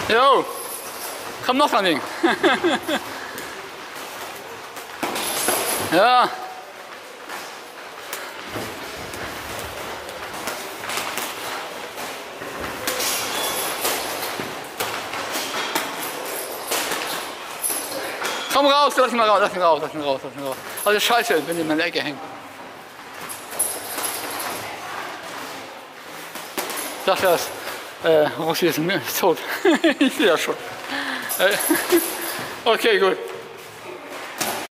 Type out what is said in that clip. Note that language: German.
Jo, komm noch dran, Ding. Ja. Komm raus, lass ihn mal raus, lass ihn raus, lass ihn raus, lass ihn raus. Also scheiße, wenn die in der Ecke hängen. Sag das, Rossi ist tot. Ich sehe das schon. Okay, gut.